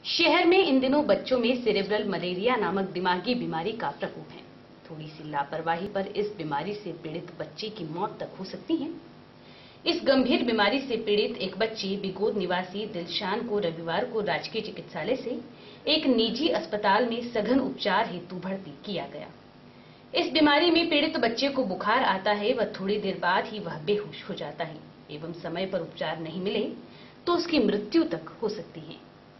शहर में इन दिनों बच्चों में सेरेब्रल मलेरिया नामक दिमागी बीमारी का प्रकोप है। थोड़ी सी लापरवाही पर इस बीमारी से पीड़ित बच्चे की मौत तक हो सकती है। इस गंभीर बीमारी से पीड़ित एक बच्चे बिगोद निवासी दिलशान को रविवार को राजकीय चिकित्सालय से एक निजी अस्पताल में सघन उपचार हेतु भर्ती किया गया। इस बीमारी में पीड़ित बच्चे को बुखार आता है व थोड़ी देर बाद ही वह बेहोश हो जाता है एवं समय पर उपचार नहीं मिले तो उसकी मृत्यु तक हो सकती है।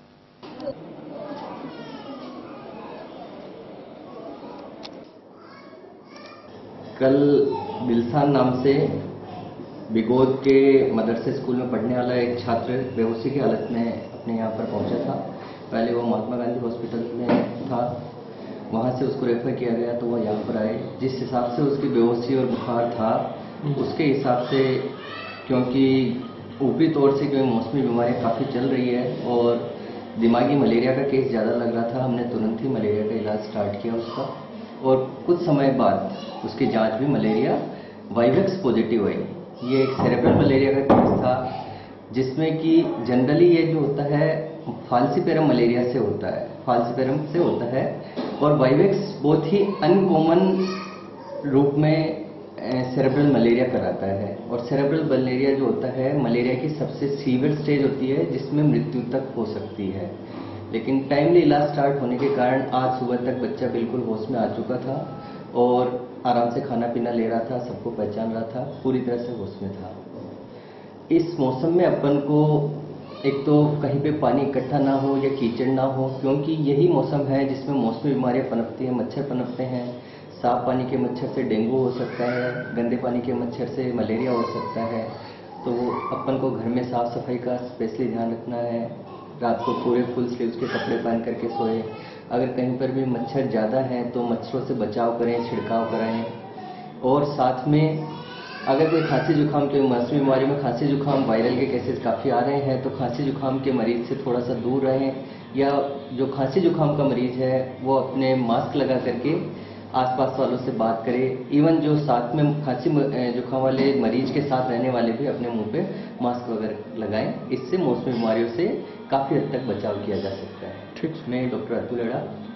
कल दिलशान नाम से बिगोद के मदरसे स्कूल में पढ़ने वाला एक छात्र बेहोशी की हालत में अपने यहाँ पर पहुंचा था। पहले वो महात्मा गांधी हॉस्पिटल में था, वहाँ से उसको रेफर किया गया तो वह यहाँ पर आए। जिस हिसाब से उसकी बेहोशी और बुखार था उसके हिसाब से, क्योंकि ऊपरी तौर से क्योंकि मौसमी बीमारी काफ़ी चल रही है और दिमागी मलेरिया का केस ज़्यादा लग रहा था, हमने तुरंत ही मलेरिया का इलाज स्टार्ट किया उसका और कुछ समय बाद उसकी जांच भी मलेरिया वाइवेक्स पॉजिटिव आई। ये एक सेरेब्रल मलेरिया का केस था जिसमें कि जनरली ये जो होता है फाल्सीपेरम मलेरिया से होता है, फाल्सीपेरम से होता है और वाइवेक्स बहुत ही अनकॉमन रूप में सेरेब्रल मलेरिया कराता है। और सेरेब्रल मलेरिया जो होता है मलेरिया की सबसे सीवियर स्टेज होती है जिसमें मृत्यु तक हो सकती है। लेकिन टाइमली इलाज स्टार्ट होने के कारण आज सुबह तक बच्चा बिल्कुल होश में आ चुका था और आराम से खाना पीना ले रहा था, सबको पहचान रहा था, पूरी तरह से होश में था। इस मौसम में अपन को एक तो कहीं पे पानी इकट्ठा ना हो या कीचड़ ना हो, क्योंकि यही मौसम है जिसमें मौसमी बीमारियां पनपती हैं, मच्छर पनपते हैं। साफ पानी के मच्छर से डेंगू हो सकता है, गंदे पानी के मच्छर से मलेरिया हो सकता है। तो अपन को घर में साफ सफाई का स्पेशली ध्यान रखना है। रात को पूरे फुल स्लीव्स के कपड़े पहन करके सोए। अगर कहीं पर भी मच्छर ज़्यादा हैं तो मच्छरों से बचाव करें, छिड़काव कराएं। और साथ में अगर कोई खांसी जुकाम, क्योंकि मौसमी बीमारी में खांसी जुकाम वायरल के केसेस काफ़ी आ रहे हैं, तो खांसी जुकाम के मरीज से थोड़ा सा दूर रहें, या जो खांसी जुकाम का मरीज है वो अपने मास्क लगा करके आसपास वालों से बात करें। इवन जो साथ में खांसी जुकाम वाले मरीज के साथ रहने वाले भी अपने मुंह पे मास्क वगैरह लगाएं। इससे मौसमी बीमारियों से काफ़ी हद तक बचाव किया जा सकता है। ठीक, मैं डॉक्टर अतुल हेड़ा,